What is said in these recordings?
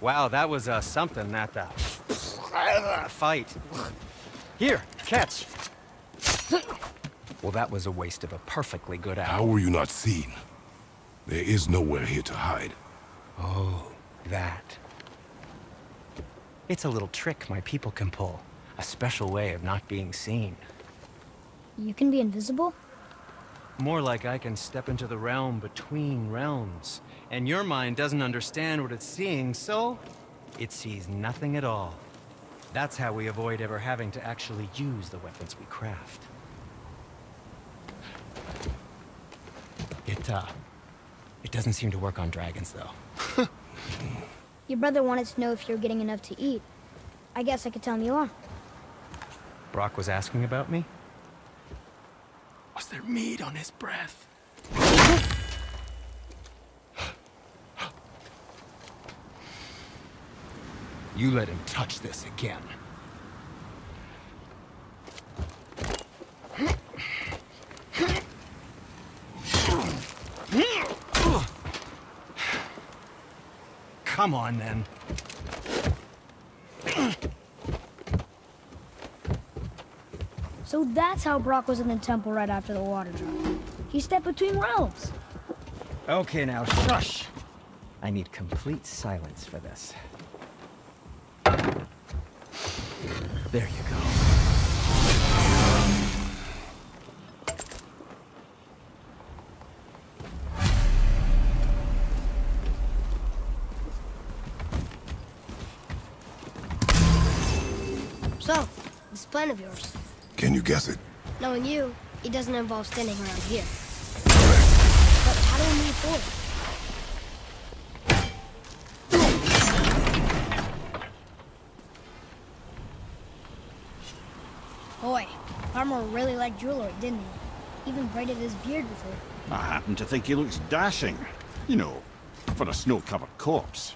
Wow, that was something, that fight. Here, catch. Well, that was a waste of a perfectly good apple. How were you not seen? There is nowhere here to hide. Oh, that. It's a little trick my people can pull. A special way of not being seen. You can be invisible? More like I can step into the realm between realms. And your mind doesn't understand what it's seeing, so it sees nothing at all. That's how we avoid ever having to actually use the weapons we craft. It doesn't seem to work on dragons, though. Your brother wanted to know if you're getting enough to eat. I guess I could tell him you are. Brock was asking about me? Was there meat on his breath? You let him touch this again. Come on, then. So that's how Brock was in the temple right after the water drop. He stepped between realms. Okay, now shush. I need complete silence for this. There you go. So, this plan of yours. Can you guess it? Knowing you, it doesn't involve standing around here. Correct. But how do we move forward? Boy, Armor really liked jewelry, didn't he? Even braided his beard with it. I happen to think he looks dashing. You know, for a snow-covered corpse.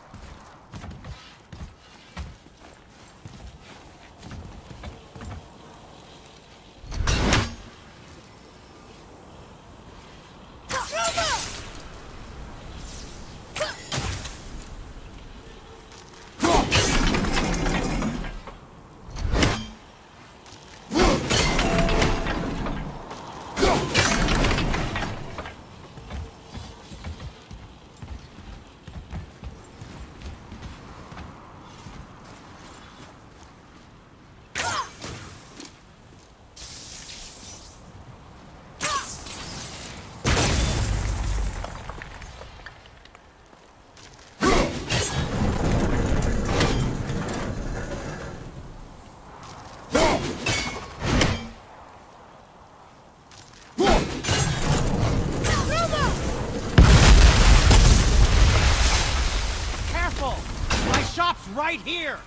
Right here!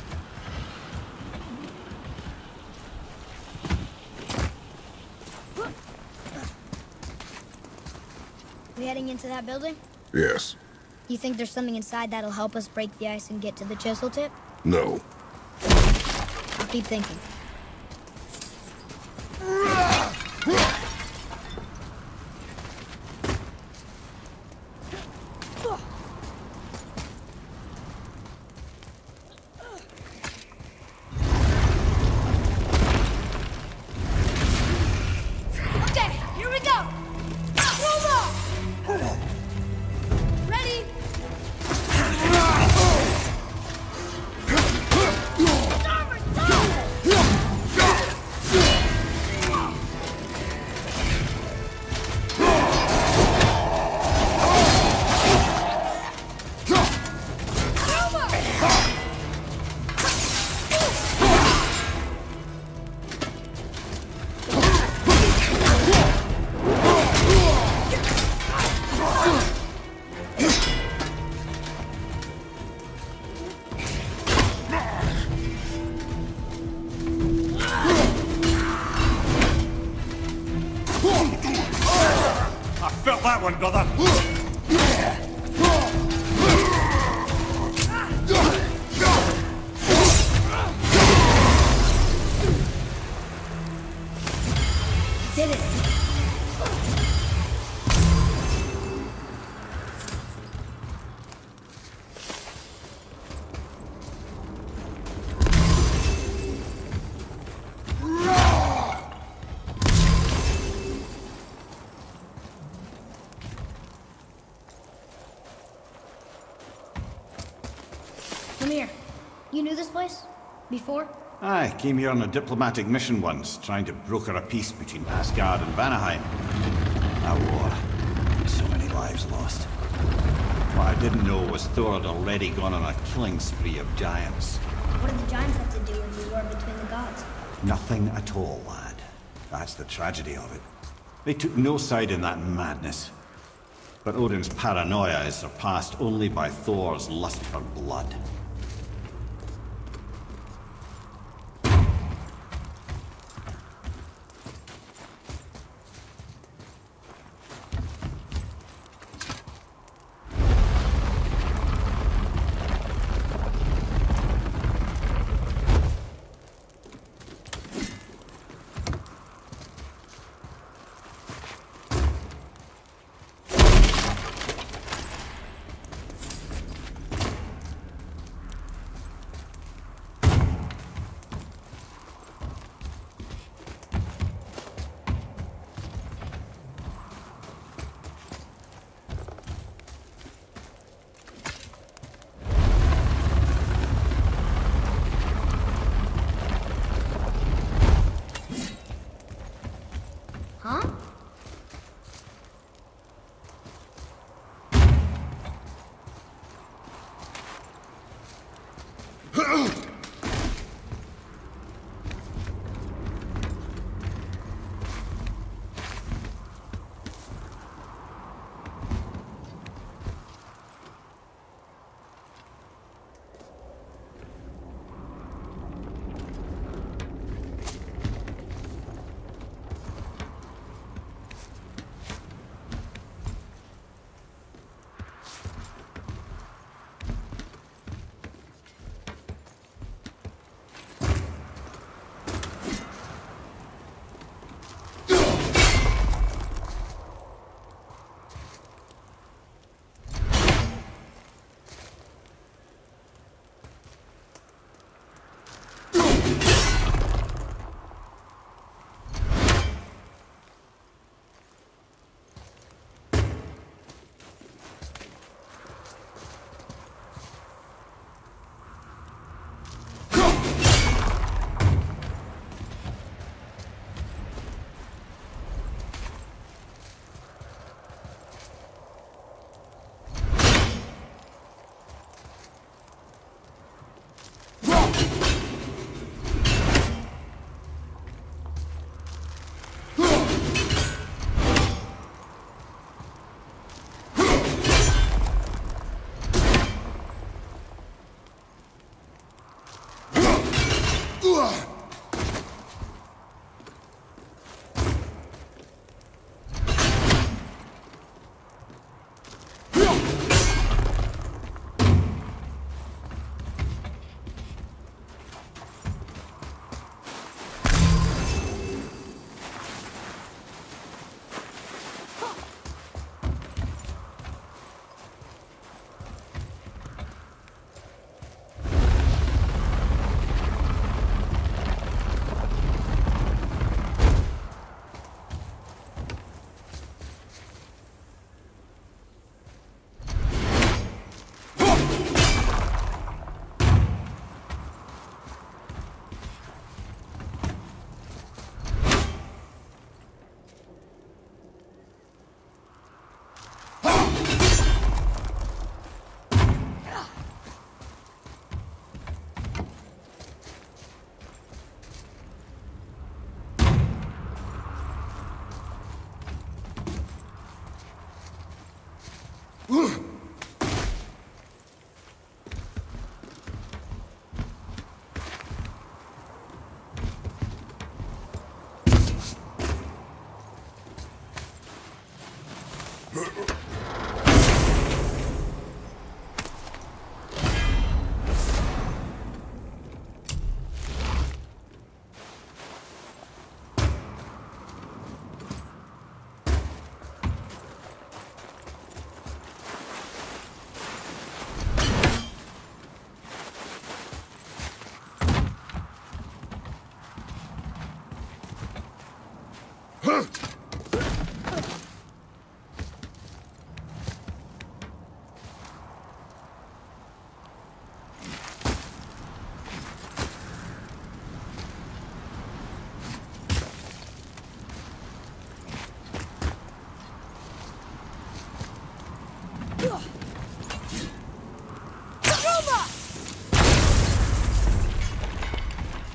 We heading into that building? Yes. You think there's something inside that'll help us break the ice and get to the chisel tip? No. I'll keep thinking. Felt that one, brother. Did it. place? Before? I came here on a diplomatic mission once, trying to broker a peace between Asgard and Vanaheim. A war. So many lives lost. What I didn't know was Thor had already gone on a killing spree of giants. What did the giants have to do with the war between the gods? Nothing at all, lad. That's the tragedy of it. They took no side in that madness. But Odin's paranoia is surpassed only by Thor's lust for blood. Huh?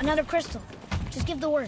Another crystal. Just give the word.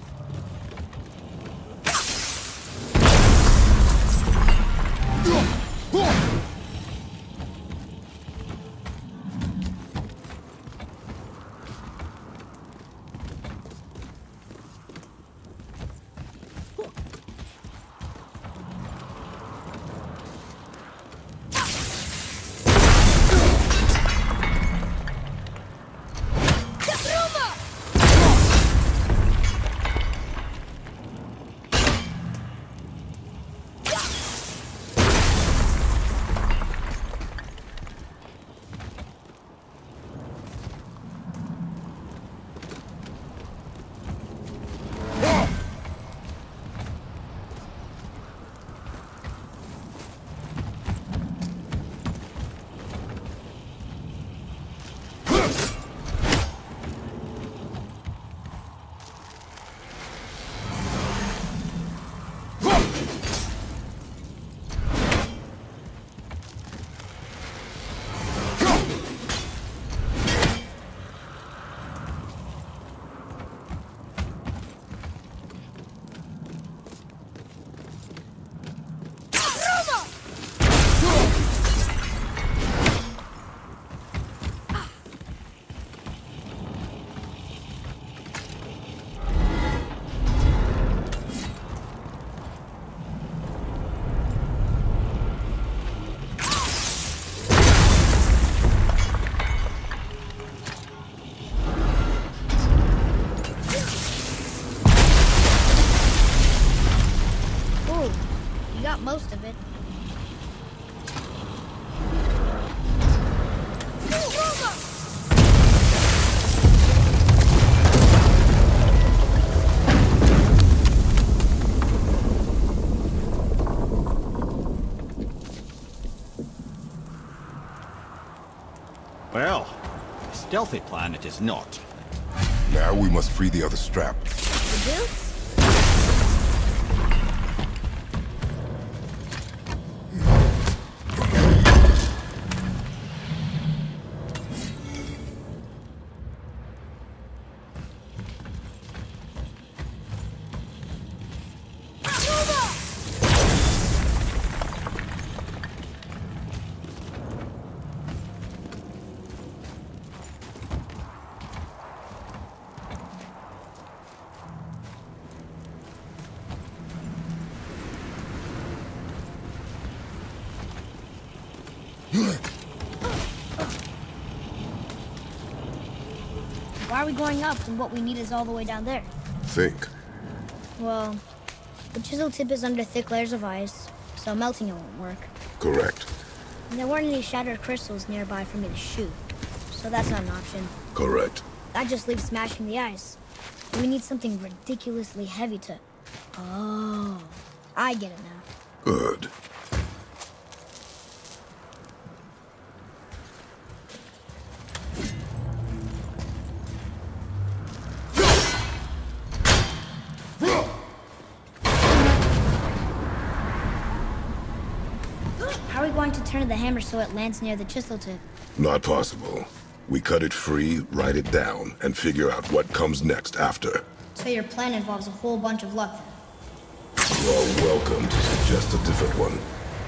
Most of it. Well, a stealthy plan it is not. Now we must free the other strap. You do? Why are we going up when what we need is all the way down there? Think. Well, the chisel tip is under thick layers of ice, so melting it won't work. Correct. And there weren't any shattered crystals nearby for me to shoot, so that's not an option. Correct. That just leaves smashing the ice. We need something ridiculously heavy to... Oh, I get it now. Good. How are we going to turn the hammer so it lands near the chisel tip? Not possible. We cut it free, write it down, and figure out what comes next after. So your plan involves a whole bunch of luck then? You are welcome to suggest a different one.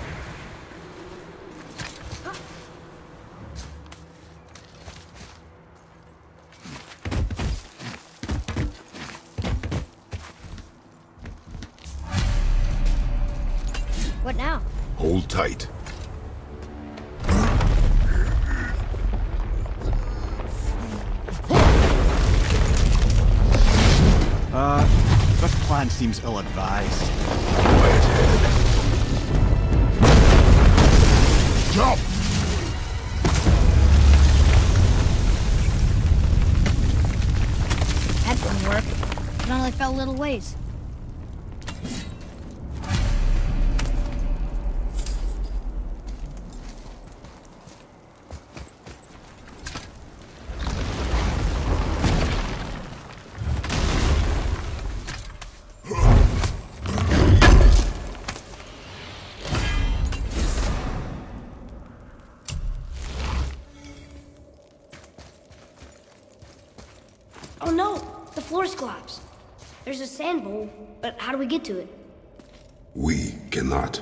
What now? Hold tight. This plan seems ill-advised. Quiet head. Jump! That didn't work. It only fell a little ways. The floor's collapsed. There's a sand bowl, but how do we get to it? We cannot.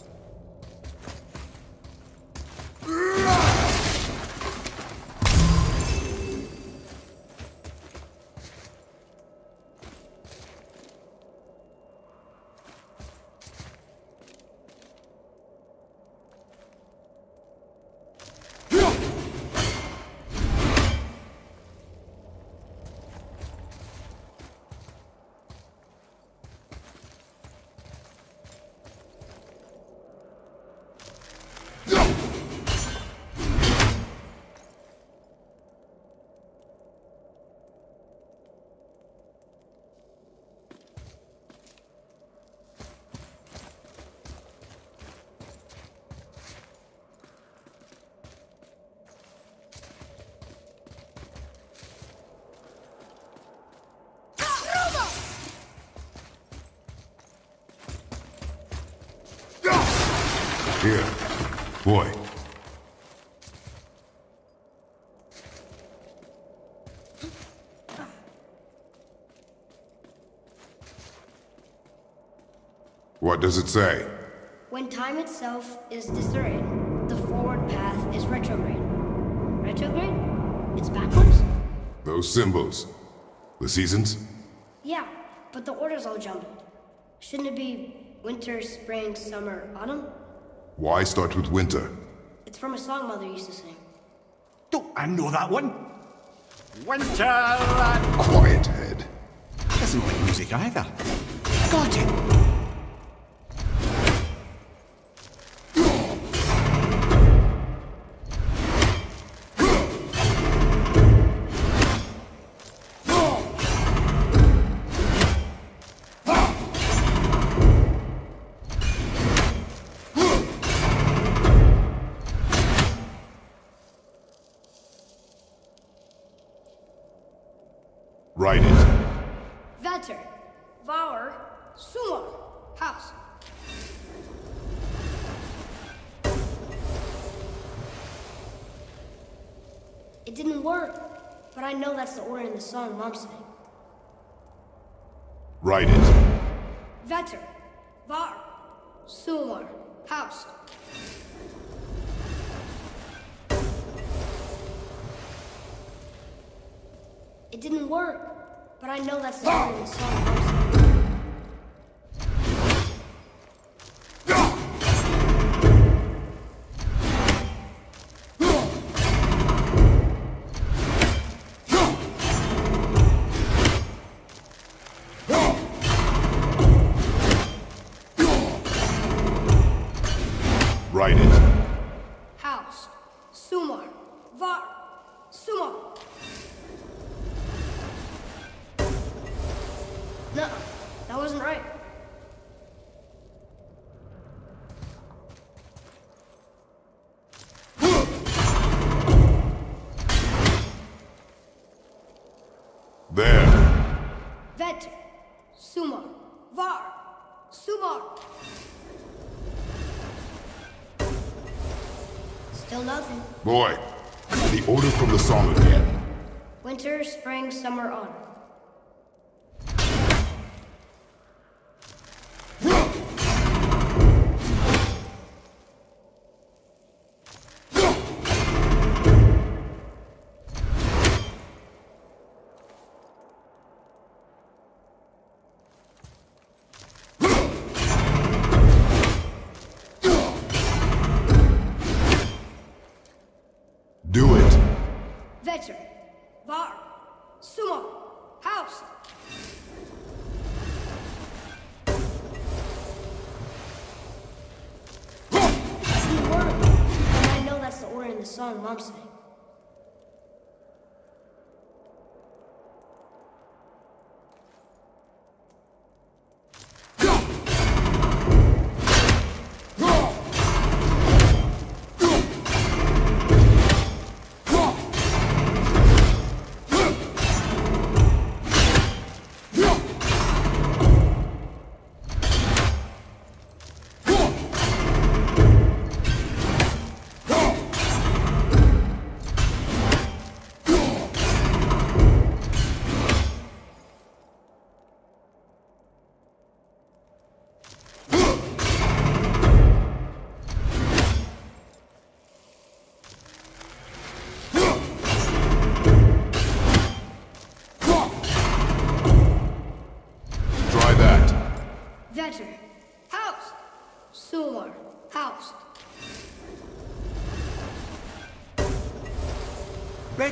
Here, boy. What does it say? When time itself is disarrayed, the forward path is retrograde. Retrograde? It's backwards? Those symbols. The seasons? Yeah, but the order's all jumbled. Shouldn't it be winter, spring, summer, autumn? Why start with winter? It's from a song Mother used to sing. Don't I know that one? Winterland! Quiet, head. Doesn't like music either. Got it! Write it. Vetter, Vauer, Sumar, House. It didn't work, but I know that's the order in the song Mom sang. Write it. Vetter, Var, Sumar, House. It didn't work, but I know that's the order in the song Mom sang. Write it. House, Sumar, Var, Sumar. No, that wasn't right. There. Vet, Sumar, Var, Sumar. Still nothing. Boy, the order from the song again. Winter, spring, summer, autumn. Do it. Vetter, Var, Sumar, House. Didn't work, and I know that's the order in the song Mom sang.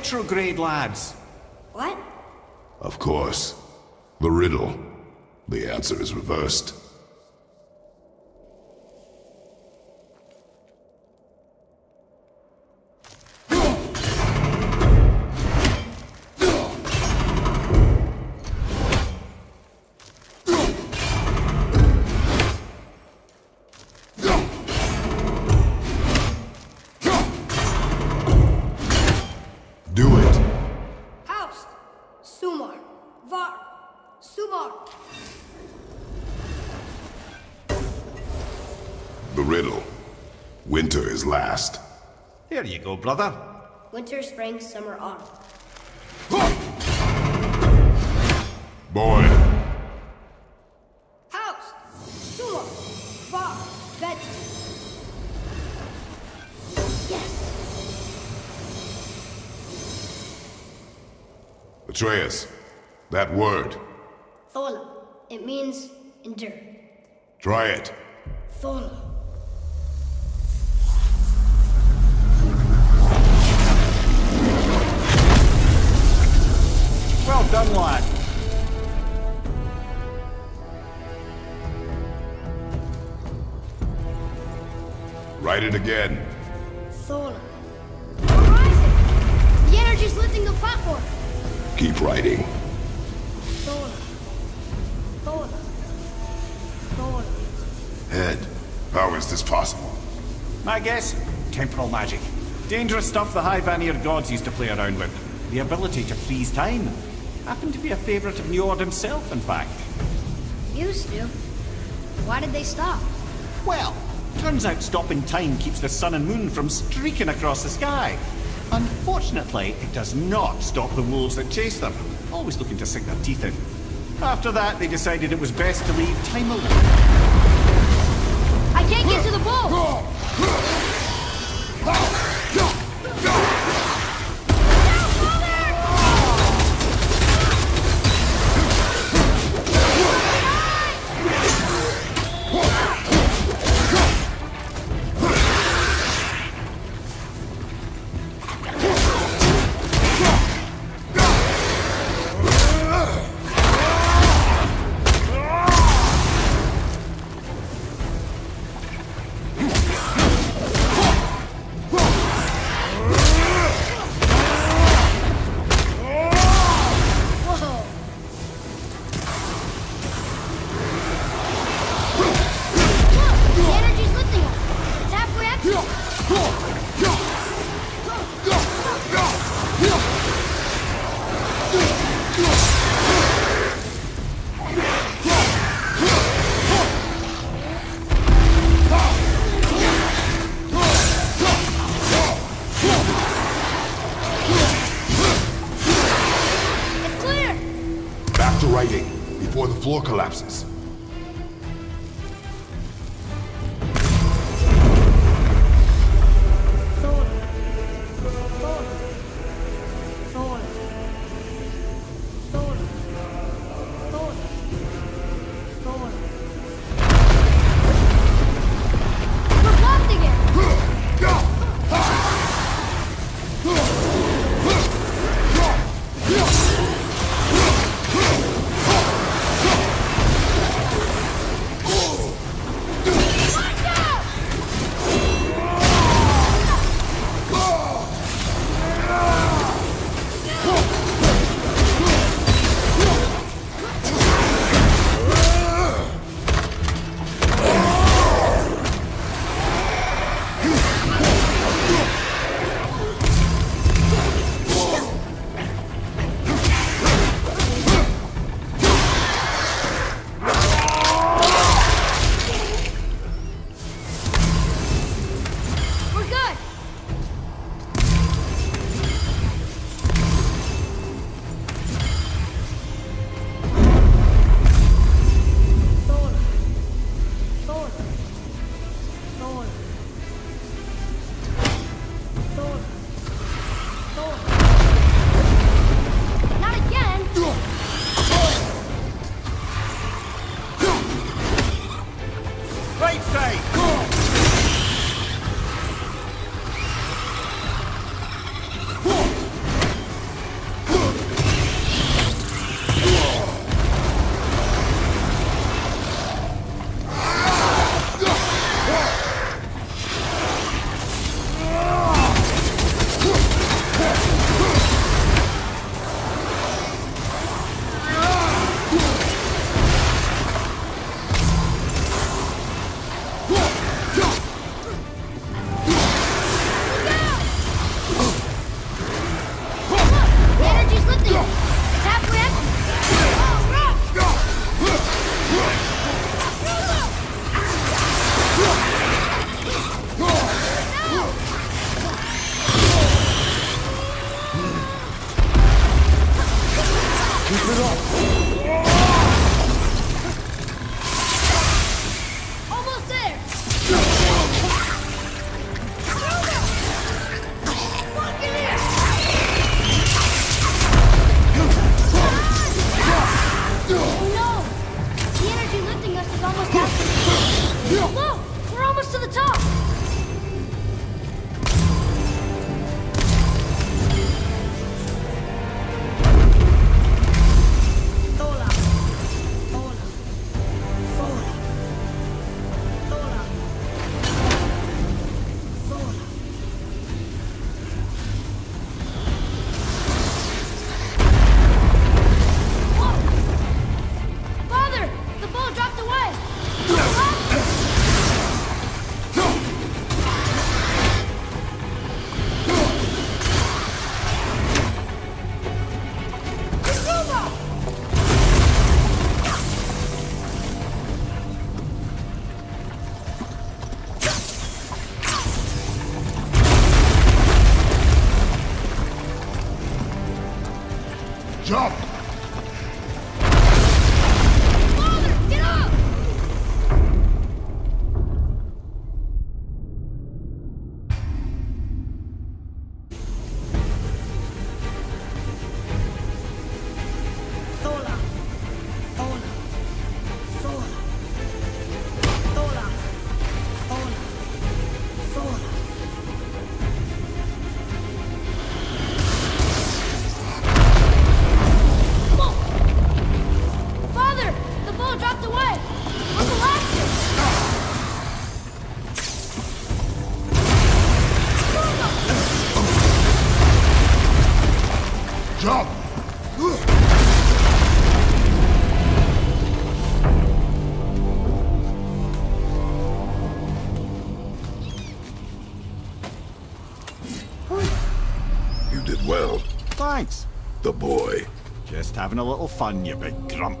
retrograde, lads. What? Of course. The riddle. The answer is reversed. Do it. Haust! Sumar! Var! Sumar! The riddle. Winter is last. Here you go, brother. Winter, spring, summer, autumn. Boy. Haust! Sumar! Var! Vet! Yes! Atreus. That word. Thola. It means endure. Try it. Thola. Well done, lad. Write it again. Thola. Horizon! The energy's lifting the platform! Keep writing. Thola. Thola. Thola. Head. How is this possible? My guess? Temporal magic. Dangerous stuff the High Vanir gods used to play around with. The ability to freeze time. Happened to be a favorite of Njord himself, in fact. Used to. Why did they stop? Well, turns out stopping time keeps the sun and moon from streaking across the sky. Unfortunately, it does not stop the wolves that chase them, always looking to sink their teeth in. After that, they decided it was best to leave time alone. I can't get to the bull! Before the floor collapses. Keep it up! Almost there! Lock it in! Oh no! The energy lifting us is almost active. Look! We're almost to the top! Jump! Father, get up! Tola. Tola. Tola. Tola. Tola. Tola. Father! The bow dropped away! On the last Jump! You did well. Thanks. The boy. Just having a little fun, you big grump.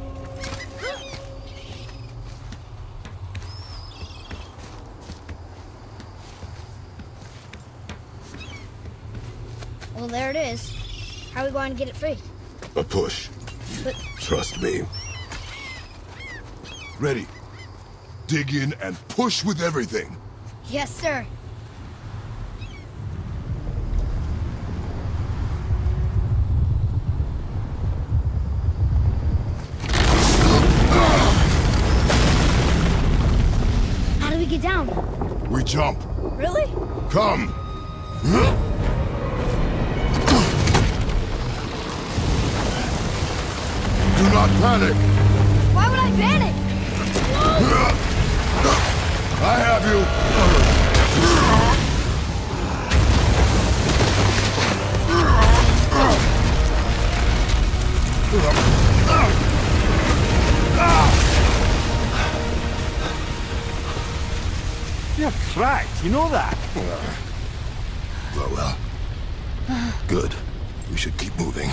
Well, there it is. How are we going to get it free? A push. But Trust me. Ready. Dig in and push with everything. yes, sir. How do we get down? We jump. Really? Come. Do not panic. Why would I panic? I have you. You're cracked, you know that? Well. Good. We should keep moving.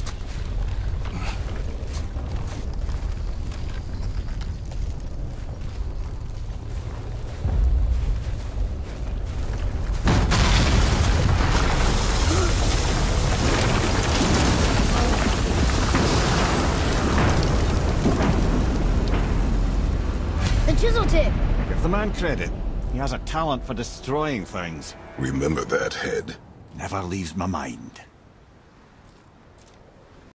The chisel tip. Give the man credit. He has a talent for destroying things. Remember that, head. Never leaves my mind.